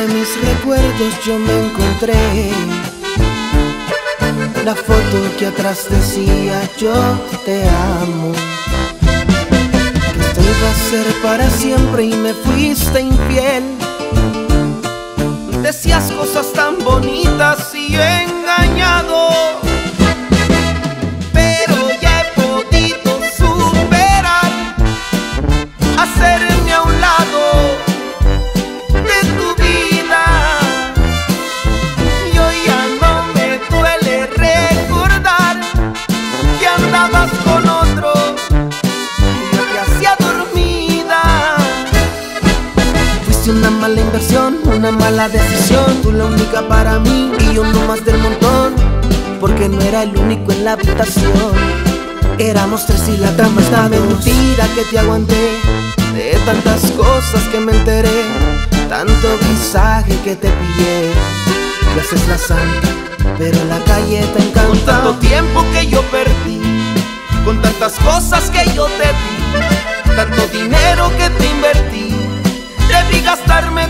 Entre mis recuerdos yo me encontré la foto que atrás decía yo te amo, que esto iba a ser para siempre y me fuiste infiel. Decías cosas tan bonitas y yo engañado, pero ya he podido superar, hacerme a un lado de tu vida. Y hoy ya no me duele recordar que andabas con otro y yo te hacía dormida. Fuiste una mala inversión, una mala decisión, tú la única para mí y yo no más del montón, porque no era el único en la habitación. Éramos tres y la cama estaba mentira que te aguanté, de tantas cosas que me enteré, tanto visaje que te pillé. Tú haces la santa, pero la calle te encanta. Con tanto tiempo que yo perdí, con tantas cosas que yo te di, tanto dinero que te invertí, debí gastarme